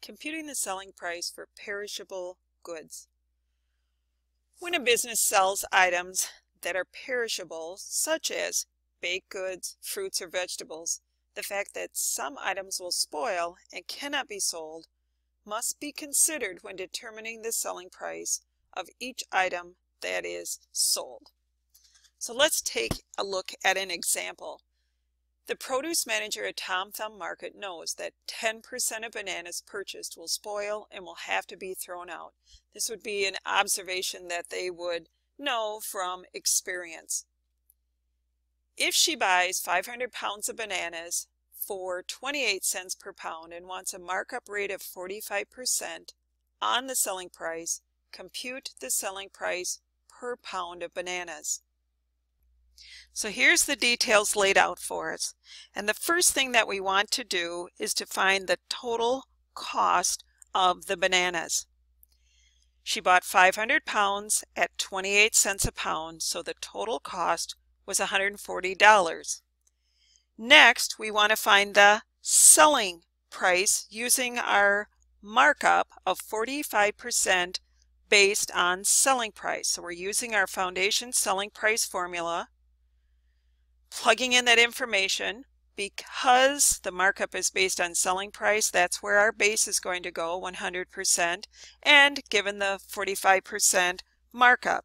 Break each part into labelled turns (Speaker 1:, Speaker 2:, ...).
Speaker 1: Computing the selling price for perishable goods. When a business sells items that are perishable, such as baked goods, fruits, or vegetables, the fact that some items will spoil and cannot be sold must be considered when determining the selling price of each item that is sold. So let's take a look at an example. The produce manager at Tom Thumb Market knows that 10% of bananas purchased will spoil and will have to be thrown out. This would be an observation that they would know from experience. If she buys 500 pounds of bananas for 28 cents per pound and wants a markup rate of 45% on the selling price, compute the selling price per pound of bananas. So here's the details laid out for us. And the first thing that we want to do is to find the total cost of the bananas. She bought 500 pounds at 28 cents a pound, so the total cost was $140. Next, we want to find the selling price using our markup of 45% based on selling price. So we're using our foundation selling price formula, plugging in that information. Because the markup is based on selling price, that's where our base is going to go, 100%, and given the 45% markup.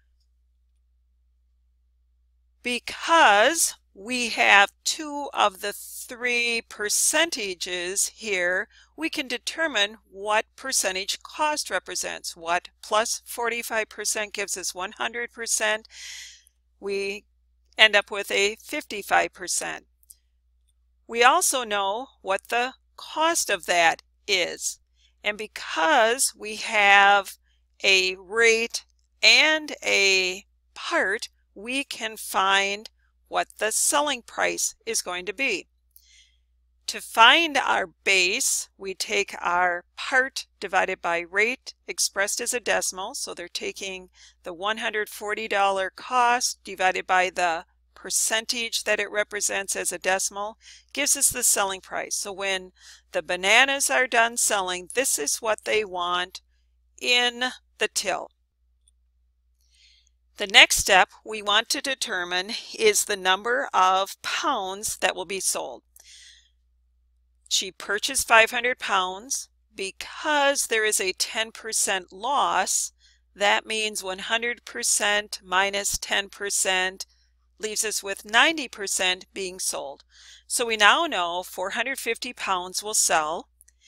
Speaker 1: Because we have two of the three percentages here, we can determine what percentage cost represents. What plus 45% gives us 100%. We end up with a 55%. We also know what the cost of that is. And because we have a rate and a part, we can find what the selling price is going to be. To find our base, we take our part divided by rate expressed as a decimal. So they're taking the $140 cost divided by the percentage that it represents as a decimal, gives us the selling price. So when the bananas are done selling, this is what they want in the till. The next step we want to determine is the number of pounds that will be sold. She purchased 500 pounds. Because there is a 10% loss, that means 100% minus 10% leaves us with 90% being sold. So we now know 450 pounds will sell,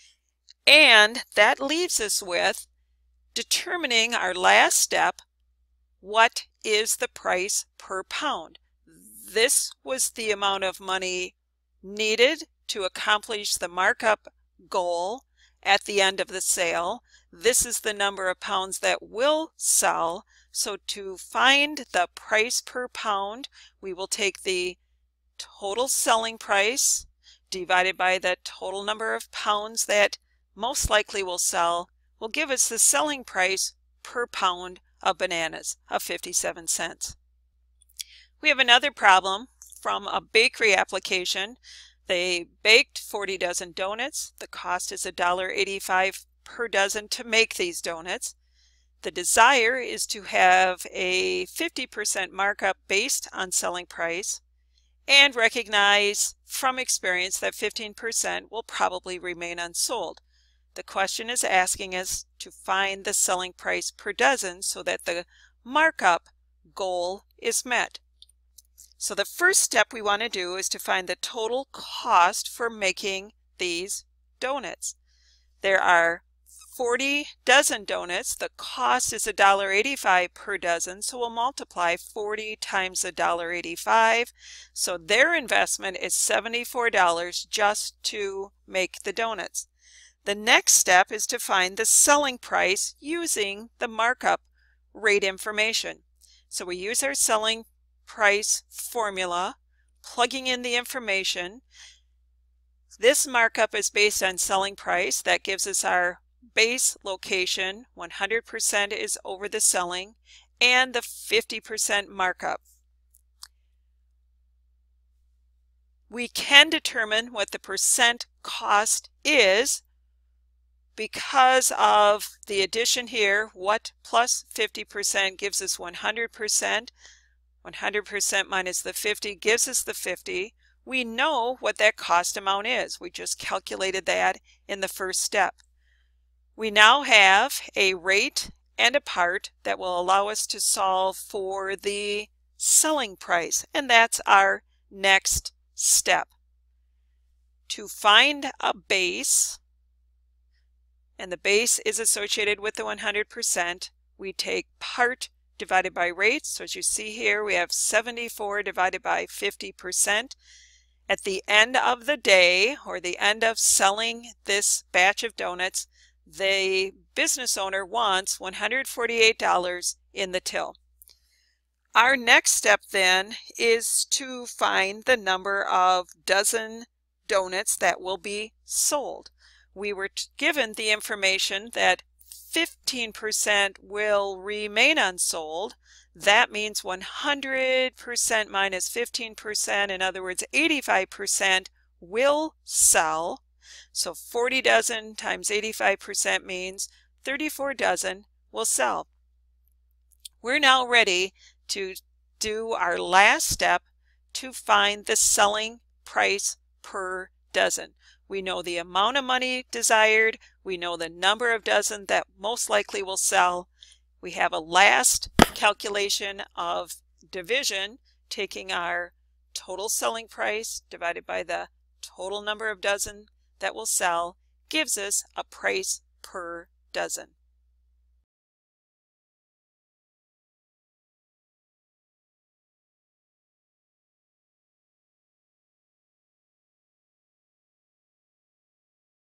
Speaker 1: and that leaves us with determining our last step: what is the price per pound? This was the amount of money needed to accomplish the markup goal at the end of the sale. This is the number of pounds that will sell. So to find the price per pound, we will take the total selling price divided by the total number of pounds that most likely will sell, will give us the selling price per pound of bananas of 57 cents. We have another problem from a bakery application. They baked 40 dozen donuts. The cost is $1.85 per dozen to make these donuts. The desire is to have a 50% markup based on selling price, and recognize from experience that 15% will probably remain unsold. The question is asking us to find the selling price per dozen so that the markup goal is met. So the first step we want to do is to find the total cost for making these donuts. There are 40 dozen donuts. The cost is $1.85 per dozen, so we'll multiply 40 times $1.85. So their investment is $74 just to make the donuts. The next step is to find the selling price using the markup rate information. So we use our selling price formula, plugging in the information. This markup is based on selling price. That gives us our base location, 100% is over the selling, and the 50% markup. We can determine what the percent cost is because of the addition here, what plus 50% gives us 100%. 100% minus the 50 gives us the 50. We know what that cost amount is. We just calculated that in the first step. We now have a rate and a part that will allow us to solve for the selling price, and that's our next step. To find a base, and the base is associated with the 100%, we take part divided by rate. So as you see here, we have 74 divided by 50%. At the end of the day, or the end of selling this batch of donuts, the business owner wants $148 in the till. Our next step then is to find the number of dozen donuts that will be sold. We were given the information that 15% will remain unsold. That means 100% minus 15%, in other words 85%, will sell. So 40 dozen times 85% means 34 dozen will sell. We're now ready to do our last step to find the selling price per dozen. We know the amount of money desired. We know the number of dozen that most likely will sell. We have a last calculation of division, taking our total selling price divided by the total number of dozen that will sell, gives us a price per dozen.